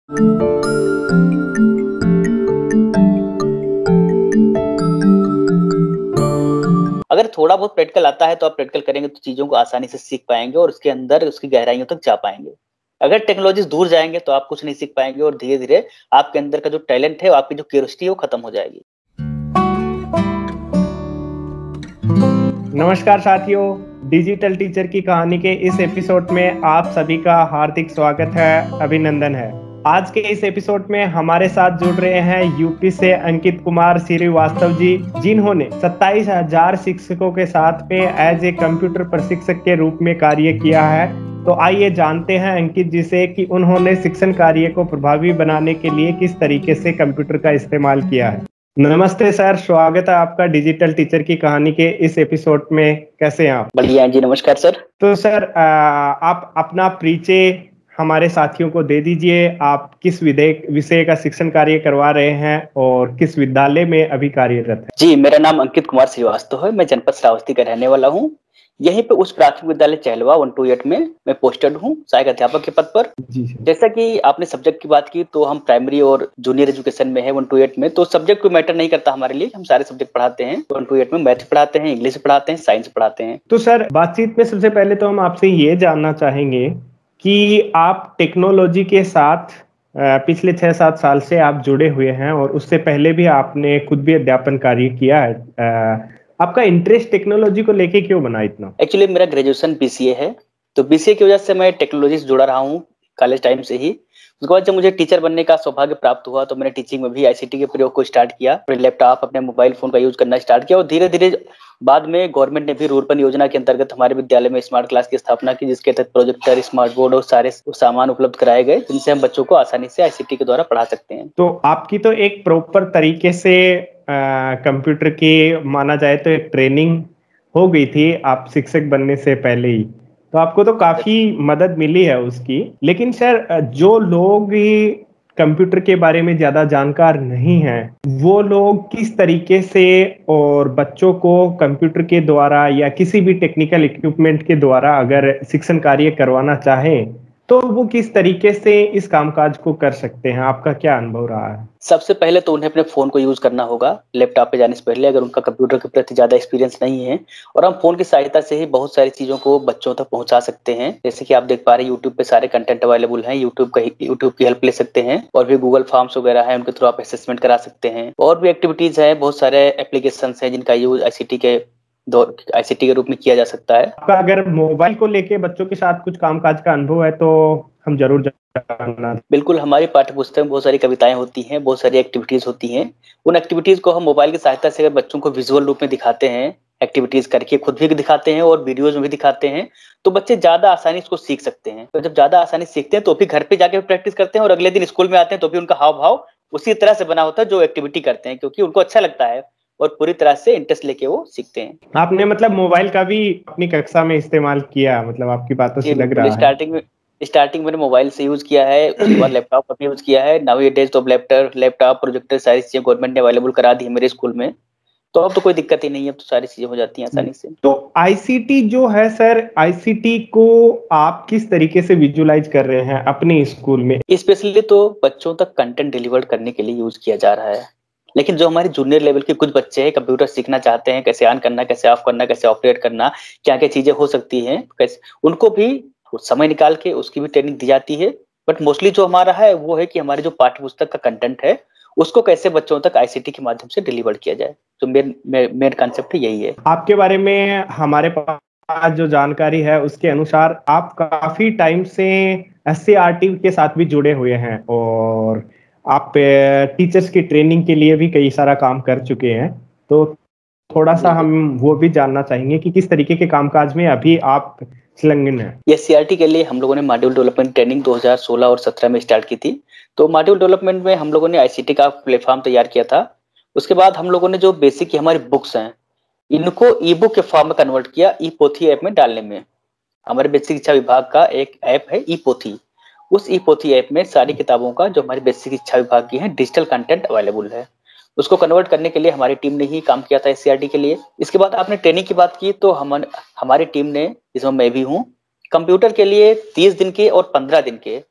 अगर थोड़ा बहुत प्रैक्टिकल आता है तो आप प्रैक्टिकल करेंगे तो चीज़ों को आसानी से सीख पाएँगे और उसके अंदर उसकी गहराइयों तक जा पाएँगे। अगर टेक्नोलॉजीज़ दूर जाएँगे तो आप कुछ नहीं सीख पाएँगे और धीरे-धीरे आपके अंदर का जो टैलेंट है, आपकी जो क्यूरियोसिटी है वो खत्म हो जाएगी। नमस्कार साथियों, डिजिटल टीचर की कहानी के इस एपिसोड में आप सभी का हार्दिक स्वागत है, अभिनंदन है। आज के इस एपिसोड में हमारे साथ जुड़ रहे हैं यूपी से अंकित कुमार श्रीवास्तव जी, जिन्होंने 27,000 शिक्षकों के साथ में एज ए कंप्यूटर प्रशिक्षक के रूप में कार्य किया है। तो आइए जानते हैं अंकित जी से कि उन्होंने शिक्षण कार्य को प्रभावी बनाने के लिए किस तरीके से कंप्यूटर का इस्तेमाल किया है। नमस्ते सर, स्वागत है आपका डिजिटल टीचर की कहानी के इस एपिसोड में। कैसे हैं आप? बढ़िया हैं जी, नमस्कार सर। तो सर आप अपना परिचय हमारे साथियों को दे दीजिए। आप किस विषय का शिक्षण कार्य करवा रहे हैं और किस विद्यालय में अभी कार्यरत हैं? जी, मेरा नाम अंकित कुमार श्रीवास्तव है। मैं जनपद श्रावस्ती का रहने वाला हूँ। यहीं पे उच्च प्राथमिक विद्यालय चहलवा 128 में मैं पोस्टेड हूँ सहायक अध्यापक के पद पर। जी सर। जैसा कि आपने सब्जेक्ट की बात की तो हम प्राइमरी और जूनियर एजुकेशन में है 128 में, तो सब्जेक्ट कोई मैटर नहीं करता हमारे लिए। हम सारे सब्जेक्ट पढ़ाते हैं। 128 में मैथ पढ़ाते हैं, इंग्लिश पढ़ाते हैं, साइंस पढ़ाते हैं। तो सर बातचीत में सबसे पहले तो हम आपसे ये जानना चाहेंगे कि आप टेक्नोलॉजी के साथ पिछले 6-7 साल से आप जुड़े हुए हैं और उससे पहले भी आपने खुद भी अध्यापन कार्य किया है। आपका इंटरेस्ट टेक्नोलॉजी को लेके क्यों बना इतना? एक्चुअली मेरा ग्रेजुएशन बीसीए है, तो बीसीए की वजह से मैं टेक्नोलॉजी से जुड़ा रहा हूँ कॉलेज टाइम से ही। उसके बाद जब मुझे टीचर बनने का सौभाग्य प्राप्त हुआ तो मैंने टीचिंग में भी आईसीटी के प्रयोग को स्टार्ट किया। अपने लैपटॉप, अपने मोबाइल फोन का यूज करना स्टार्ट किया और धीरे-धीरे बाद में गवर्नमेंट ने भी रूर्बन योजना के अंतर्गत हमारे विद्यालय में स्मार्ट क्लास की स्थापना की, जिसके तहत प्रोजेक्टर, स्मार्ट बोर्ड और सारे सामान उपलब्ध कराए गए, जिनसे हम बच्चों को आसानी से आईसीटी के द्वारा पढ़ा सकते हैं। तो आपकी तो एक प्रॉपर तरीके से कंप्यूटर की माना जाए तो एक ट्रेनिंग हो गई थी आप शिक्षक बनने से पहले ही, तो आपको तो काफी मदद मिली है उसकी। लेकिन सर जो लोग कंप्यूटर के बारे में ज्यादा जानकार नहीं हैं, वो लोग किस तरीके से और बच्चों को कंप्यूटर के द्वारा या किसी भी टेक्निकल इक्विपमेंट के द्वारा अगर शिक्षण कार्य करवाना चाहें तो वो किस तरीके से इस कामकाज को कर सकते हैं? आपका क्या अनुभव रहा है? सबसे पहले तो उन्हें अपने फ़ोन को यूज़ करना होगा, लैपटॉप पे जाने से पहले, अगर उनका कंप्यूटर के प्रति ज़्यादा एक्सपीरियंस नहीं है। और हम फ़ोन की सहायता से ही बहुत सारी चीज़ों को बच्चों तक पहुँचा सकते हैं। जैसे कि आप देख पा रहे हैं यूट्यूब पे सारे कंटेंट अवेलेबल हैं, यूट्यूब की हेल्प ले सकते हैं और भी गूगल फॉर्म्स वगैरह हैं, उनके थ्रू आप असेसमेंट करा सकते हैं। और भी एक्टिविटीज़ हैं, बहुत सारे एप्लीकेशंस हैं जिनका यूज़ आईसीटी के रूप में किया जा सकता है। आपका अगर मोबाइल को लेके बच्चों के साथ कुछ कामकाज का अनुभव है तो हम जरूर जानना। बिल्कुल, हमारी पाठ्यपुस्तक में बहुत सारी कविताएँ होती हैं, बहुत सारी एक्टिविटीज़ होती हैं। उन एक्टिविटीज़ को हम मोबाइल की सहायता से अगर बच्चों को विजुअल रूप में दिखाते हैं, एक्टिविटीज़ करके खुद भी दिखाते हैं और वीडियोज़ में भी दिखाते हैं, तो बच्चे ज़्यादा आसानी से उसको सीख सकते हैं। तो जब ज़्यादा आसानी से सीखते हैं तो फिर घर पे जाके भी प्रैक्टिस करते हैं और अगले दिन स्कूल में आते हैं तो भी उनका हाव-भाव उसी तरह से बना होता है जो एक्टिविटी करते हैं, क्योंकि उनको अच्छा लगता है और पूरी तरह से इंटरेस्ट लेके वो सीखते हैं। आपने मतलब मोबाइल का भी अपनी कक्षा में इस्तेमाल किया, मतलब आपकी बातों जी, से लग बिल्कुल। रहा है। स्टार्टिंग मैंने मोबाइल से यूज़ किया है, उसके बाद लैपटॉप पर भी यूज़ किया है। नाउ ए डेज़ तो लैपटॉप, प्रोजेक्टर सारी चीज़ें गवर्नमेंट ने अवेलेबल करा दी है मेरे स्कूल में। तो अब तो कोई दिक्कत ही नहीं है, अब तो सारी चीज़ें हो जाती हैं आसानी से। तो आईसीटी जो है सर, आईसीटी को आप किस तरीके से विजुअलाइज कर रहे हैं अपने स्कूल में? स्पेशली तो बच्चों तक कंटेंट डिलीवर करने के लिए यूज़ किया जा रहा है। लेकिन जो हमारे जूनियर लेवल के कुछ बच्चे हैं, कंप्यूटर सीखना चाहते हैं, कैसे ऑन करना, कैसे ऑफ करना, कैसे ऑपरेट करना, क्या-क्या चीज़ें हो सकती हैं, कैसे उनको भी समय निकाल के उसकी भी ट्रेनिंग दी जाती है। बट मोस्टली जो हमारा है वो है कि हमारी जो पाठ्यपुस्तक का कंटेंट है, उसको कैसे बच्चों तक आईसीटी के माध्यम से डिलीवर किया जाए। तो मेन कांसेप्ट यही है। आपके बारे में हमारे पास जो जानकारी है उसके अनुसार आप काफी टाइम से एससीईआरटी के साथ भी जुड़े हुए हैं और आप टीचर्स की ट्रेनिंग के लिए भी कई सारा काम कर चुके हैं। तो थोड़ा सा बिल्कुल। हम वो भी जानना चाहेंगे कि किस तरीके के कामकाज में अभी आप संलग्न हैं। एससीईआरटी के लिए हम लोगों ने मॉड्यूल डेवलपमेंट ट्रेनिंग 2016 और 17 में स्टार्ट की थी। तो मॉड्यूल डेवलपमेंट में हम लोगों ने आईसीटी का प्लेटफॉर्म तैयार किया था। उसके बाद हम लोगों ने जो बेसिक की हमारी बुक्स हैं, इनको ई बुक के फॉर्म में कन्वर्ट किया, ई पोथी ऐप में डालने में। हमारे बेसिक शिक्षा विभाग का एक ऐप है ई पोथी। उस ई पोथी ऐप में सारी किताबों का जो हमारी बेसिक शिक्षा विभाग की है डिजिटल कंटेंट अवेलेबल है। उसको कन्वर्ट करने के लिए हमारी टीम ने ही काम किया था एससीईआरटी के लिए। इसके बाद आपने ट्रेनिंग की बात की तो हमारी टीम ने, जिसमें मैं भी हूँ, कंप्यूटर के लिए 30 दिन के और 15 दिन के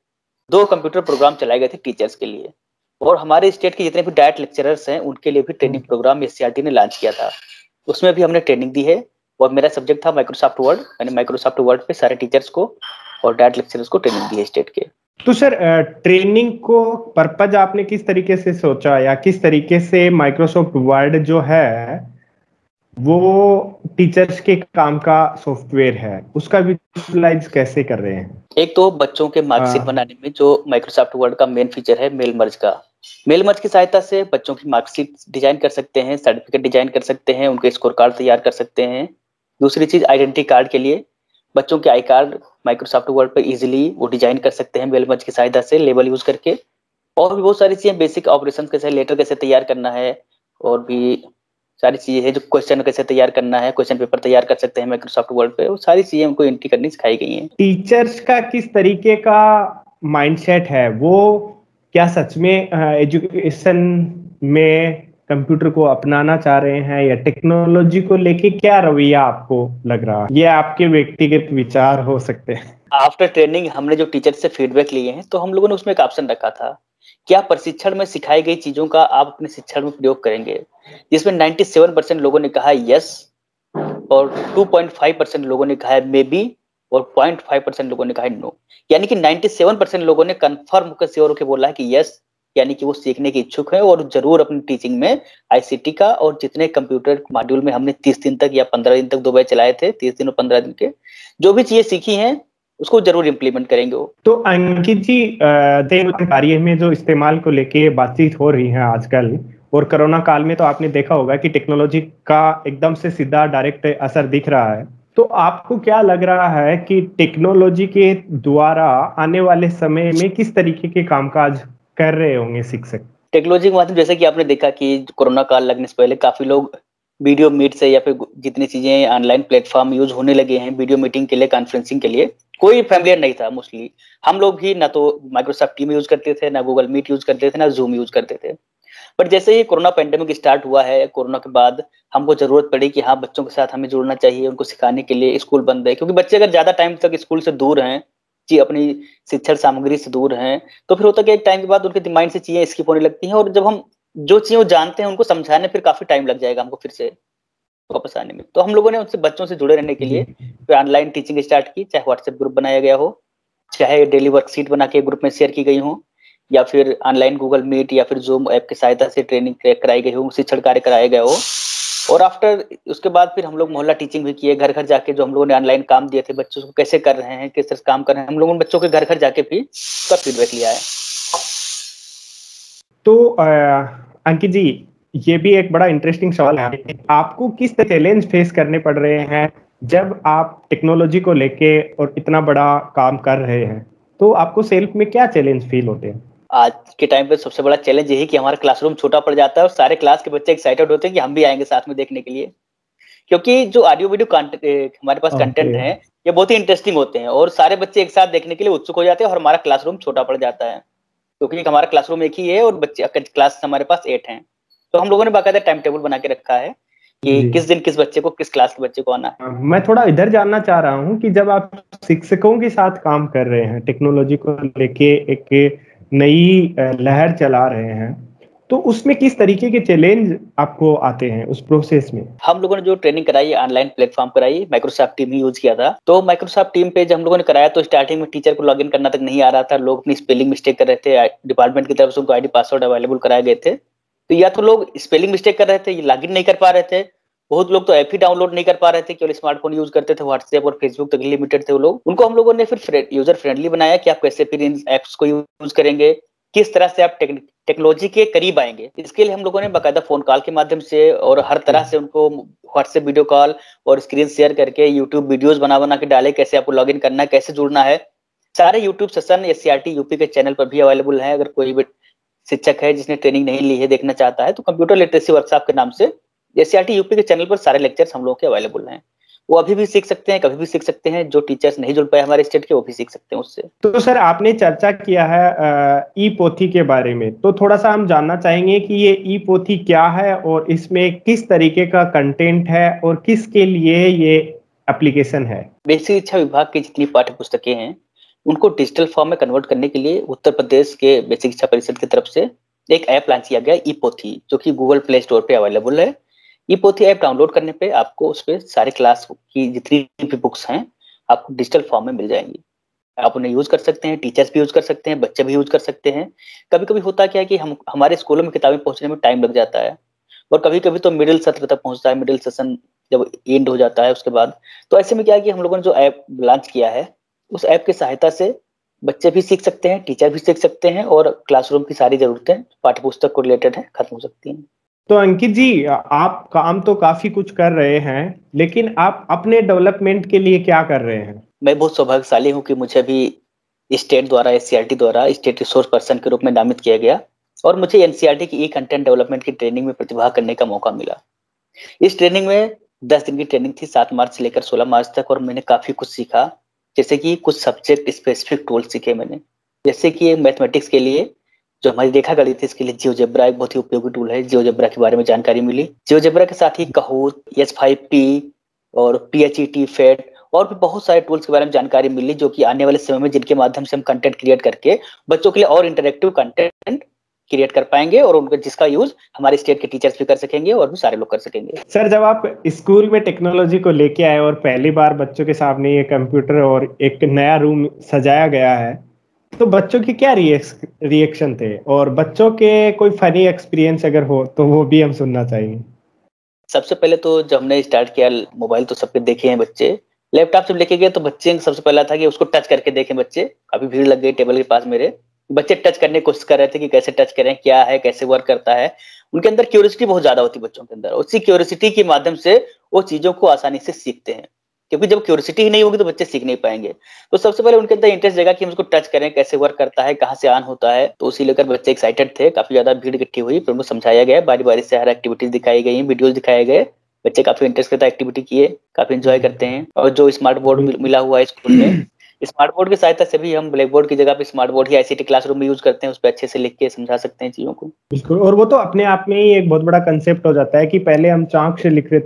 2 कंप्यूटर प्रोग्राम चलाए गए थे टीचर्स के लिए, और हमारे स्टेट के जितने भी डायरेक्ट लेक्चरर्स हैं उनके लिए भी ट्रेनिंग प्रोग्राम एससीईआरटी ने लॉन्च किया था। उसमें भी हमने ट्रेनिंग दी है, और मेरा सब्जेक्ट था माइक्रोसॉफ्ट वर्ड। मैंने माइक्रोसॉफ्ट वर्ड पे सारे टीचर्स को और डायरेक्ट लेक्चरर्स को ट्रेनिंग दी है स्टेट के। तो सर, ट्रेनिंग को पर्पज आपने किस तरीके से सोचा, या किस तरीके से माइक्रोसॉफ्ट वर्ड जो है वो टीचर्स के काम का सॉफ्टवेयर है, उसका विजुअलाइज कैसे कर रहे हैं? एक तो बच्चों के मार्कशीट बनाने में जो माइक्रोसॉफ्ट वर्ड का मेन फीचर है मेल मर्ज का, मेल मर्ज की सहायता से बच्चों की मार्कशीट डिजाइन कर सकते हैं, सर्टिफिकेट डिजाइन कर सकते हैं, उनके स्कोर कार्ड तैयार कर सकते हैं। दूसरी चीज, आइडेंटिटी कार्ड के लिए बच्चों के आई कार्ड माइक्रोसॉफ्ट वर्ड पे इजीली वो डिजाइन कर सकते हैं मेल मर्ज की सहायता से, लेबल यूज करके। और भी बहुत सारी चीजें, बेसिक ऑपरेशन कैसे, लेटर कैसे तैयार करना है, और भी सारी चीजें हैं, जो क्वेश्चन कैसे तैयार करना है, क्वेश्चन पेपर तैयार कर सकते हैं माइक्रोसॉफ्ट वर्ड पे, वो सारी चीजें उनको एंट्री करनी सिखाई गई हैं। टीचर्स का किस तरीके का माइंडसेट है, वो क्या सच में एजुकेशन में कंप्यूटर को अपनाना चाह रहे हैं, या टेक्नोलॉजी को लेके क्या रवैया आपको लग रहा है? ये आपके व्यक्तिगत विचार हो सकते हैं। आफ्टर ट्रेनिंग हमने जो टीचर से फीडबैक लिए हैं, तो हम लोगों ने उसमें एक ऑप्शन रखा था, क्या प्रशिक्षण में सिखाई गई चीजों का आप अपने शिक्षण में प्रयोग करेंगे, जिसमें 97% लोगों ने कहा यस, और 2.5% लोगों ने कहा है मे बी, और 0.5% लोगों ने कहा है नो। यानी कि 97% लोगों ने कंफर्म होकर श्योर होकर बोला है कि यस, यानी कि वो सीखने के इच्छुक है और जरूर अपनी टीचिंग में आईसीटी का, और जितने कंप्यूटर मॉड्यूल में हमने 30 दिन तक या 15 दिन तक 2 बैच चलाए थे, 30 दिन और 15 दिन के, जो भी चीजें सीखी हैं उसको जरूर इम्प्लीमेंट करेंगे वो। तो अंकित जी, कार्य में जो इस्तेमाल को लेके बातचीत हो रही है आजकल, और कोरोना काल में तो आपने देखा होगा कि टेक्नोलॉजी का एकदम से सीधा डायरेक्ट असर दिख रहा है। तो आपको क्या लग रहा है कि टेक्नोलॉजी के द्वारा आने वाले समय में किस तरीके के कामकाज कर रहे होंगे शिक्षक? टेक्नोलॉजी के माध्यम, जैसे कि आपने देखा कि कोरोना काल लगने से पहले काफी लोग वीडियो मीट से या फिर जितनी चीजें ऑनलाइन प्लेटफॉर्म यूज होने लगे हैं वीडियो मीटिंग के लिए, कॉन्फ्रेंसिंग के लिए, कोई फैमिलियर नहीं था मोस्टली। हम लोग भी ना तो माइक्रोसॉफ्ट टीम यूज करते थे, ना गूगल मीट यूज करते थे, ना जूम यूज करते थे। बट जैसे ही कोरोना पेंडेमिक स्टार्ट हुआ है, कोरोना के बाद हमको जरूरत पड़ी कि हाँ, बच्चों के साथ हमें जुड़ना चाहिए, उनको सिखाने के लिए। स्कूल बंद है, क्योंकि बच्चे अगर ज्यादा टाइम तक स्कूल से दूर हैं, जी अपनी शिक्षण सामग्री से दूर हैं, तो फिर होता है कि एक टाइम के बाद उनके माइंड से चीजें स्किप होने लगती हैं, और जब हम जो चीजें वो जानते हैं उनको समझाने फिर काफी टाइम लग जाएगा हमको फिर से वापस आने में। तो हम लोगों ने उनसे बच्चों से जुड़े रहने के लिए फिर ऑनलाइन टीचिंग स्टार्ट की, चाहे व्हाट्सएप ग्रुप बनाया गया हो, चाहे डेली वर्कशीट बना के ग्रुप में शेयर की गई हो, या फिर ऑनलाइन गूगल मीट या फिर जूम ऐप की सहायता से ट्रेनिंग कराई गई हो, शिक्षण कार्य कराया गया हो। और आफ्टर उसके बाद फिर हम लोग मोहल्ला टीचिंग भी किए, घर घर जाके जो हम लोगों ने ऑनलाइन काम दिए थे बच्चों को कैसे कर रहे हैं, किस तरह से काम कर रहे हैं, हम लोगों ने बच्चों के घर घर जाके भी उसका फीडबैक लिया है। तो अंकित जी, ये भी एक बड़ा इंटरेस्टिंग सवाल है, आपको किस चैलेंज फेस करने पड़ रहे हैं जब आप टेक्नोलॉजी को लेके और इतना बड़ा काम कर रहे हैं? तो आपको सेल्फ में क्या चैलेंज फील होते हैं? आज के टाइम पे सबसे बड़ा चैलेंज यही कि हमारा क्लासरूम छोटा पड़ जाता है और सारे क्लास के बच्चे एक्साइटेड होते हैं कि हम भी आएंगे साथ में देखने के लिए, क्योंकि जो ऑडियो वीडियो हमारे पास कंटेंट है ये बहुत ही इंटरेस्टिंग होते हैं, और सारे बच्चे एक साथ देखने के लिए उत्सुक हो जाते हैं, और हमारा क्लासरूम छोटा पड़ जाता है, क्योंकि हमारा क्लासरूम एक ही है और बच्चे क्लास हमारे पास 8 हैं। तो हम लोगों ने बाकायदा टाइम टेबल बना के रखा है कि किस दिन किस बच्चे को, किस क्लास के बच्चे को आना है। मैं थोड़ा इधर जानना चाह रहा हूँ कि जब आप शिक्षकों के साथ काम कर रहे हैं, टेक्नोलॉजी को लेके एक नई लहर चला रहे हैं, तो उसमें किस तरीके के चैलेंज आपको आते हैं उस प्रोसेस में? हम लोगों ने जो ट्रेनिंग कराई ऑनलाइन प्लेटफॉर्म कराई, माइक्रोसॉफ्ट टीम ही यूज किया था। तो माइक्रोसॉफ्ट टीम पे जब हम लोगों ने कराया तो स्टार्टिंग में टीचर को लॉगिन करना तक नहीं आ रहा था, लोग अपनी स्पेलिंग मिस्टेक कर रहे थे, डिपार्टमेंट की तरफ से उनको आईडी पासवर्ड अवेलेबल कराए गए थे, तो या तो लोग स्पेलिंग मिस्टेक कर रहे थे, लॉगिन नहीं कर पा रहे थे, बहुत लोग तो ऐप ही डाउनलोड नहीं कर पा रहे थे, केवल स्मार्टफोन यूज करते थे, व्हाट्सएप और फेसबुक तक लिमिटेड थे वो लोग। उनको हम लोगों ने फिर यूजर फ्रेंडली बनाया कि आप कैसे फिर इन एप्स को यूज करेंगे, किस तरह से आप टेक्नोलॉजी के करीब आएंगे। इसके लिए हम लोगों ने बाकायदा फोन कॉल के माध्यम से और हर तरह से उनको व्हाट्सएप वीडियो कॉल और स्क्रीन शेयर करके यूट्यूब वीडियोस बना बना के डाले, कैसे आपको लॉगिन करना है, कैसे जुड़ना है। सारे यूट्यूब सेशन एससीईआरटी यूपी के चैनल पर भी अवेलेबल है, अगर कोई भी शिक्षक है जिसने ट्रेनिंग नहीं ली है देखना चाहता है तो कंप्यूटर लिटरेसी वर्कशॉप के नाम से एससीईआरटी यूपी के चैनल पर सारे लेक्चर्स हम लोगों के अवेलेबल हैं। वो अभी भी सीख सकते हैं, कभी भी सीख सकते हैं, जो टीचर्स नहीं जुड़ पाए हमारे स्टेट के वो भी सीख सकते हैं उससे। तो सर, आपने चर्चा किया है ई पोथी के बारे में, तो थोड़ा सा हम जानना चाहेंगे कि ये ई पोथी क्या है और इसमें किस तरीके का कंटेंट है और किसके लिए ये एप्लीकेशन है? बेसिक शिक्षा विभाग की जितनी पाठ्य पुस्तकें हैं उनको डिजिटल फॉर्म में कन्वर्ट करने के लिए उत्तर प्रदेश के बेसिक शिक्षा परिषद की तरफ से एक ऐप लॉन्च किया गया, ई पोथी, जो कि गूगल प्ले स्टोर पे अवेलेबल है। ई पोथी ऐप डाउनलोड करने पे आपको उस पे सारे क्लास की जितनी भी बुक्स हैं आपको डिजिटल फॉर्म में मिल जाएंगी। आप उन्हें यूज कर सकते हैं, टीचर्स भी यूज कर सकते हैं, बच्चे भी यूज कर सकते हैं। कभी कभी होता क्या है कि हम हमारे स्कूलों में किताबें पहुंचने में टाइम लग जाता है, और कभी कभी तो मिडिल सत्र तक पहुंचता है, मिडिल सेशन जब एंड हो जाता है उसके बाद। तो ऐसे में क्या है कि हम लोगों ने जो ऐप लॉन्च किया है, उस ऐप की सहायता से बच्चे भी सीख सकते हैं, टीचर भी सीख सकते हैं, और क्लासरूम की सारी जरूरतें पाठ्य पुस्तक को रिलेटेड है खत्म हो सकती हैं। तो अंकित जी, आप काम तो काफी कुछ कर रहे हैं, लेकिन आप अपने डेवलपमेंट के लिए क्या कर रहे हैं? मैं बहुत सौभाग्यशाली हूँ कि मुझे अभी स्टेट द्वारा, एससीईआरटी द्वारा स्टेट रिसोर्स पर्सन के रूप में नामित किया गया, और मुझे एनसीईआरटी की ई कंटेंट डेवलपमेंट की ट्रेनिंग में प्रतिभाग करने का मौका मिला। इस ट्रेनिंग में 10 दिन की ट्रेनिंग थी, 7 मार्च से लेकर 16 मार्च तक, और मैंने काफी कुछ सीखा। जैसे कि कुछ सब्जेक्ट स्पेसिफिक टूल सीखे मैंने, जैसे कि मैथमेटिक्स के लिए जो हमारी रेखा गणित है, इसके लिए जियोजेब्रा एक बहुत ही उपयोगी टूल है। जियोजेब्रा के बारे में जानकारी मिली। जियोजेब्रा के साथ ही काहोot, S5P और PHET, फेट और भी बहुत सारे टूल्स के बारे में जानकारी मिली, जो कि आने वाले समय में जिनके माध्यम से हम कंटेंट क्रिएट करके बच्चों के लिए और इंटरेक्टिव कंटेंट क्रिएट कर पाएंगे, और उनका जिसका यूज हमारे स्टेट के टीचर्स भी कर सकेंगे और भी सारे लोग कर सकेंगे। सर, जब आप स्कूल में टेक्नोलॉजी को लेके आए और पहली बार बच्चों के सामने ये कंप्यूटर और एक नया रूम सजाया गया है, तो बच्चों के क्या रिएक्शन थे, और बच्चों के कोई फनी एक्सपीरियंस अगर हो तो वो भी हम सुनना चाहेंगे। सबसे पहले तो जब हमने स्टार्ट किया, मोबाइल तो सबके देखे हैं बच्चे, लैपटॉप जब लेके गए तो बच्चे सबसे पहला था कि उसको टच करके देखें बच्चे। काफी भीड़ लग गई टेबल के पास मेरे, बच्चे टच करने की कोशिश कर रहे थे कि कैसे टच करें, क्या है, कैसे वर्क करता है। उनके अंदर क्यूरियोसिटी बहुत ज्यादा होती है बच्चों के अंदर, उसी क्यूरियोसिटी के माध्यम से वो चीजों को आसानी से सीखते हैं, क्योंकि जब क्यूरियोसिटी ही नहीं होगी तो बच्चे सीख नहीं पाएंगे। तो सबसे पहले उनके अंदर इंटरेस्ट जगा कि हम उसको टच करें, कैसे वर्क करता है, कहाँ से ऑन होता है। तो उसी लेकर बच्चे एक्साइटेड थे, काफी ज्यादा भीड़ इकट्ठी हुई, फिर उनको समझाया गया, बारी बारी से हर एक्टिविटीज दिखाई गई, वीडियोज दिखाए गए। बच्चे काफी इंटरेस्ट के साथ एक्टिविटी किए, काफी एंजॉय करते हैं। और जो स्मार्ट बोर्ड मिला हुआ है स्कूल में, स्मार्ट बोर्ड की सहायता से भी हम ब्लैक बोर्ड की जगह पे स्मार्ट बोर्ड ही आईसीटी क्लासरूम में यूज करते हैं, उस पर अच्छे से लिख के समझा सकते हैं चीजों को। बिल्कुल, और वो तो अपने आप में ही एक बहुत बड़ा कंसेप्ट हो जाता है कि पहले हम चाक से लिख रहे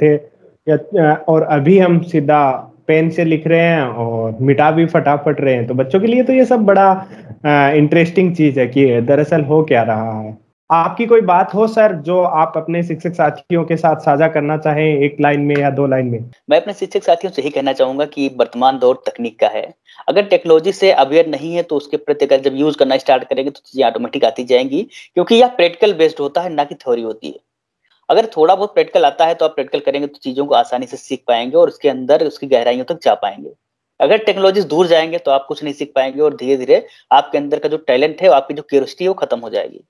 थे और अभी हम सीधा पेन से लिख रहे हैं और मिटा भी फटाफट रहे हैं। तो बच्चों के लिए तो ये सब बड़ा इंटरेस्टिंग चीज है कि दरअसल हो क्या रहा है। आपकी कोई बात हो सर, जो आप अपने शिक्षक साथियों के साथ साझा करना चाहें, एक लाइन में या 2 लाइन में? मैं अपने शिक्षक साथियों से यही कहना चाहूंगा कि वर्तमान दौर तकनीक का है। अगर टेक्नोलॉजी से अवेयर नहीं है तो उसके प्रति अगर जब यूज करना स्टार्ट करेंगे तो चीजें ऑटोमेटिक आती जाएंगी, क्योंकि यह प्रैक्टिकल बेस्ड होता है, ना कि थ्योरी होती है। अगर थोड़ा बहुत प्रैक्टिकल आता है तो आप प्रैक्टिकल करेंगे तो चीजों को आसानी से सीख पाएंगे और उसके अंदर उसकी गहराइयों तक जा पाएंगे। अगर टेक्नोलॉजी दूर जाएंगे तो आप कुछ नहीं सीख पाएंगे, और धीरे धीरे आपके अंदर का जो टैलेंट है, आपकी जो क्यूरियोसिटी है, वो खत्म हो जाएगी।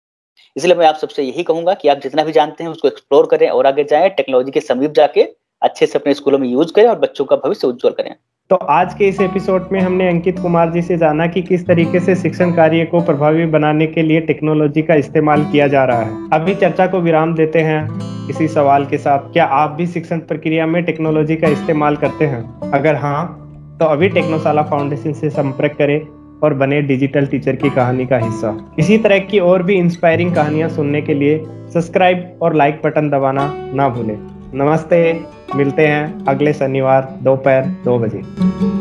इसलिए मैं आप सबसे यही कहूंगा कि आप जितना भी जानते हैं उसको एक्सप्लोर करें और आगे जाएं, टेक्नोलॉजी के समीप जाके अच्छे से अपने स्कूलों में यूज करें और बच्चों का भविष्य उज्जवल करें। तो आज के इस एपिसोड में हमने अंकित कुमार जी से जाना कि किस तरीके से शिक्षण कार्य को प्रभावी बनाने के लिए टेक्नोलॉजी का इस्तेमाल किया जा रहा है। अभी चर्चा को विराम देते हैं इसी सवाल के साथ, क्या आप भी शिक्षण प्रक्रिया में टेक्नोलॉजी का इस्तेमाल करते हैं? अगर हाँ, तो अभी टेक्नोशाला फाउंडेशन से संपर्क करें और बने डिजिटल टीचर की कहानी का हिस्सा। इसी तरह की और भी इंस्पायरिंग कहानियां सुनने के लिए सब्सक्राइब और लाइक बटन दबाना ना भूलें। नमस्ते, मिलते हैं अगले शनिवार दोपहर 2 बजे।